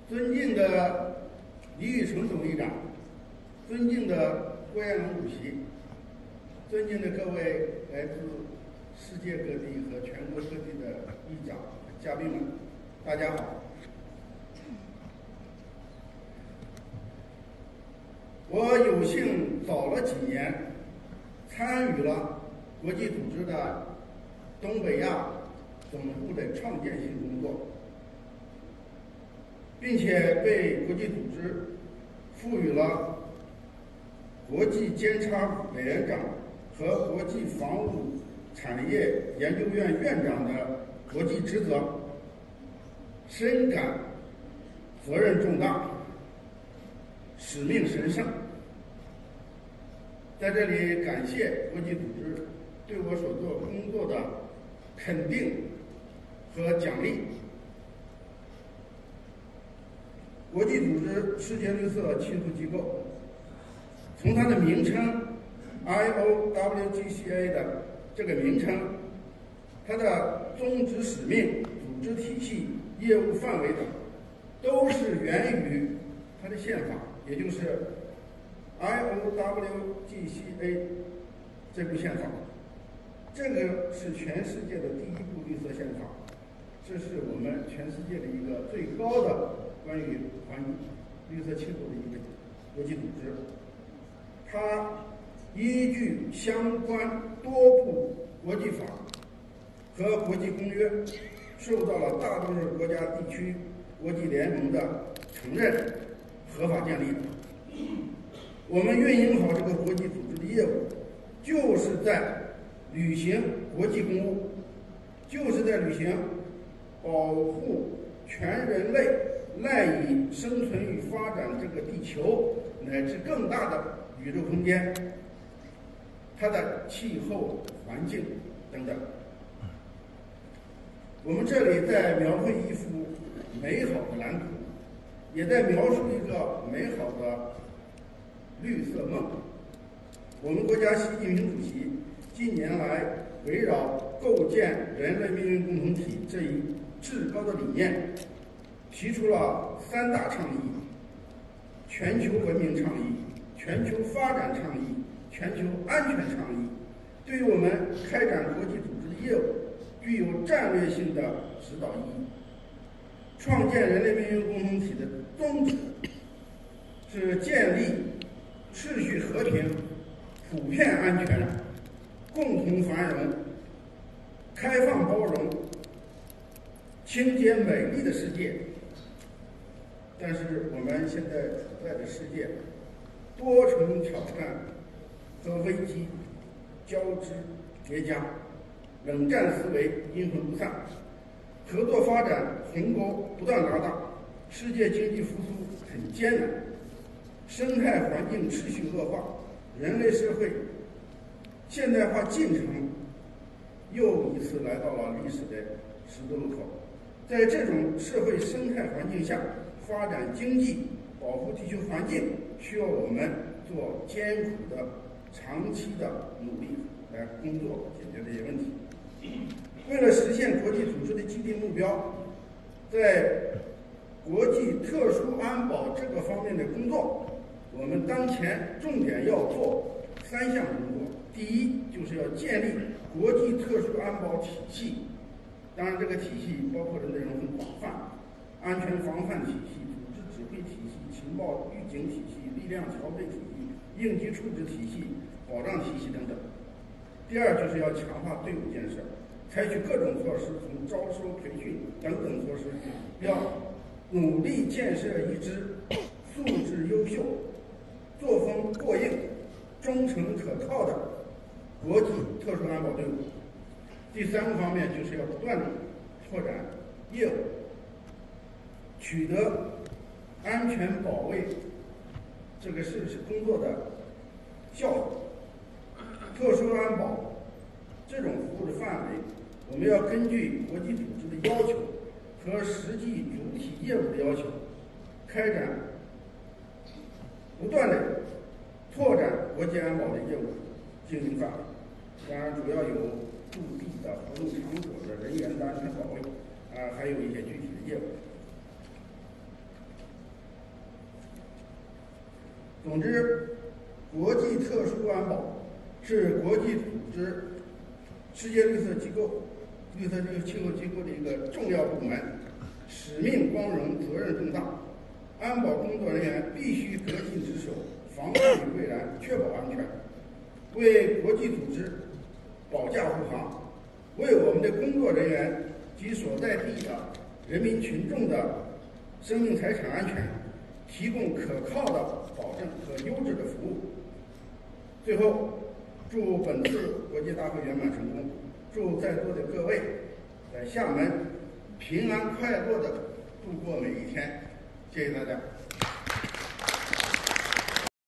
尊敬的李宇成总理长，尊敬的郭彦龙主席，尊敬的各位来自世界各地和全国各地的议长、嘉宾们，大家好。我有幸早了几年参与了国际组织的东北亚总部的创建性工作，并且被国际组织赋予了国际监察委员长和国际防务产业研究院院长的国际职责，深感责任重大，使命神圣。在这里感谢国际组织对我所做工作的肯定和奖励。国际组织世界绿色倾诉机构，从它的名称 IOWGCA 的这个名称，它的宗旨、使命、组织体系、业务范围等，都是源于它的宪法，也就是 IOWGCA 这部宪法。这个是全世界的第一部绿色宪法，这是我们全世界的一个最高的关于绿色气候的一个国际组织。它依据相关多部国际法和国际公约，受到了大多数国家、地区、国际联盟的承认，合法建立的。我们运营好这个国际组织的业务，就是在履行国际公务，就是在履行保护全人类赖以生存与发展这个地球乃至更大的宇宙空间，它的气候环境等等。我们这里在描绘一幅美好的蓝图，也在描述一个美好的绿色梦。我们国家习近平主席近年来围绕构建人类命运共同体这一至高的理念，提出了3大倡议：全球文明倡议、全球发展倡议、全球安全倡议，对于我们开展国际组织的业务具有战略性的指导意义。创建人类命运共同体的宗旨是建立秩序和平、普遍安全、共同繁荣、开放包容、清洁美丽的世界。但是我们现在处在的世界，多重挑战和危机交织叠加，冷战思维阴魂不散，合作发展鸿沟不断拉大，世界经济复苏很艰难，生态环境持续恶化，人类社会现代化进程又一次来到了历史的十字路口。在这种社会生态环境下，发展经济、保护地球环境，需要我们做艰苦的、长期的努力来工作解决这些问题。为了实现国际组织的既定目标，在国际特殊安保这个方面的工作，我们当前重点要做3项工作。第一，就是要建立国际特殊安保体系，当然这个体系包括的内容很广泛，安全防范体系、组织指挥体系、情报预警体系、力量调配体系、应急处置体系、保障体系等等。第二，就是要强化队伍建设，采取各种措施，从招收、培训等等措施，要努力建设一支素质优秀、作风过硬、忠诚可靠的国际特殊安保队伍。第3个方面就是要不断地拓展业务，取得安全保卫这个工作的效果。特殊安保这种服务的范围，我们要根据国际组织的要求和实际主体业务的要求，开展不断的拓展国际安保的业务经营范围。当然，主要有驻地的活动场所的人员的安全保卫，还有一些具体的业务。 总之，国际特殊安保是国际组织世界绿色气候机构的一个重要部门，使命光荣，责任重大。安保工作人员必须恪尽职守，防范于未然，确保安全，为国际组织保驾护航，为我们的工作人员及所在地的人民群众的生命财产安全提供可靠的保证和优质的服务。最后，祝本次国际大会圆满成功，祝在座的各位在厦门平安快乐地度过每一天。谢谢大家。